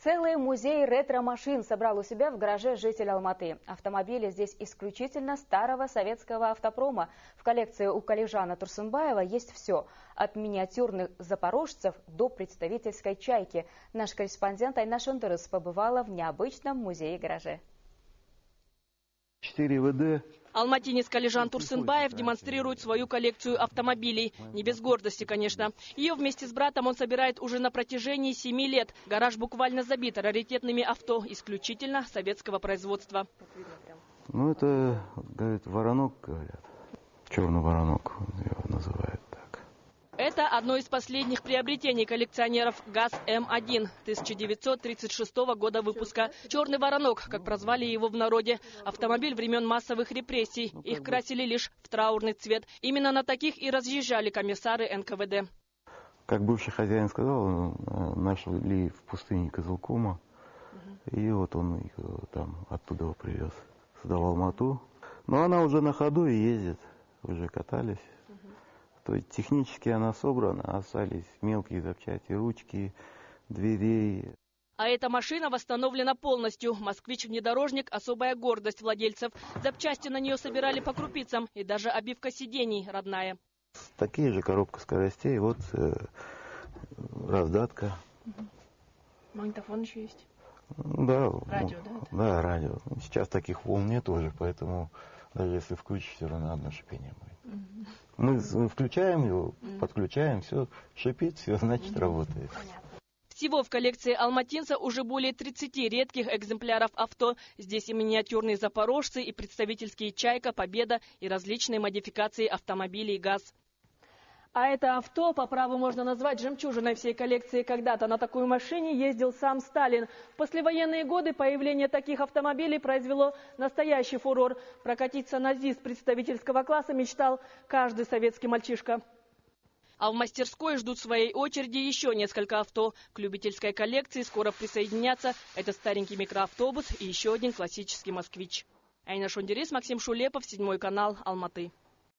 Целый музей ретро-машин собрал у себя в гараже житель Алматы. Автомобили здесь исключительно старого советского автопрома. В коллекции у Калижана Турсунбаева есть все. От миниатюрных запорожцев до представительской чайки. Наш корреспондент Айна Шондырыс побывала в необычном музее-гараже. 4 ВД. Алматинец Калижан Турсунбаев демонстрирует свою коллекцию автомобилей. Не без гордости, конечно. Ее вместе с братом он собирает уже на протяжении 7 лет. Гараж буквально забит раритетными авто, исключительно советского производства. Ну, это, говорит, воронок, говорят. Черный воронок его называют так. Это одно из последних приобретений коллекционеров ГАЗ-М1 1936 года выпуска. «Черный воронок», как прозвали его в народе. Автомобиль времен массовых репрессий. Их красили лишь в траурный цвет. Именно на таких и разъезжали комиссары НКВД. Как бывший хозяин сказал, нашли в пустыне Кызылкума. И вот он их там оттуда его привез. Сюда в Алмату. Но она уже на ходу и ездит. Уже катались. То есть технически она собрана, остались мелкие запчасти, ручки, дверей. А эта машина восстановлена полностью. «Москвич-внедорожник» – особая гордость владельцев. Запчасти на нее собирали по крупицам. И даже обивка сидений родная. Такие же коробка скоростей, вот раздатка. Магнитофон еще есть? Да. Радио, да? Да, радио. Сейчас таких волн нет уже, поэтому даже если включишь, все равно одно шипение будет. Мы включаем его, подключаем, все шипит, все, значит, работает. Всего в коллекции алматинца уже более 30 редких экземпляров авто. Здесь и миниатюрные запорожцы, и представительские «Чайка», «Победа», и различные модификации автомобилей ГАЗ. А это авто по праву можно назвать жемчужиной всей коллекции. Когда-то на такой машине ездил сам Сталин. В послевоенные годы появление таких автомобилей произвело настоящий фурор. Прокатиться на ЗИС представительского класса мечтал каждый советский мальчишка. А в мастерской ждут своей очереди еще несколько авто. К любительской коллекции скоро присоединятся этот старенький микроавтобус и еще один классический «Москвич». Айна Шондырыс, Максим Шулепов, 7 канал, Алматы.